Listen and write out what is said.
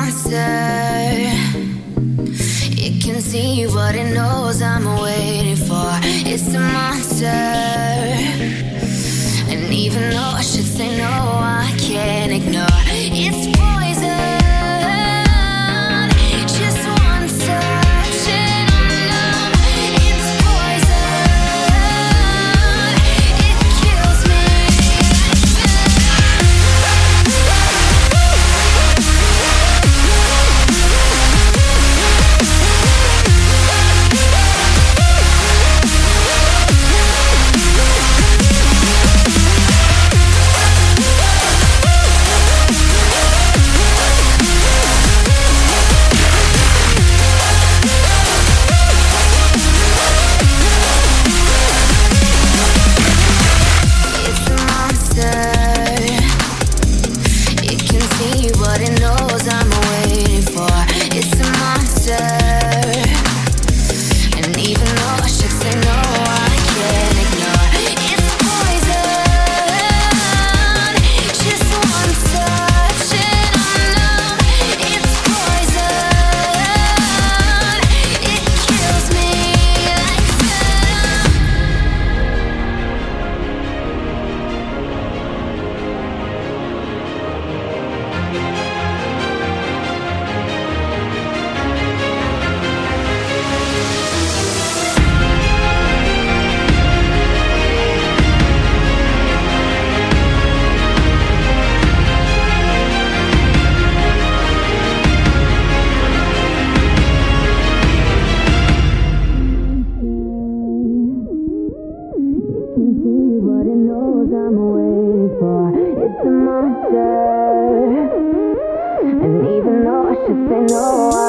monster. It can see what it knows I'm waiting for. It's a monster. And even though I should say no, I can't ignore. It's poison. Just one touch and I'm numb. It's poison. It kills me. And even though I should say no,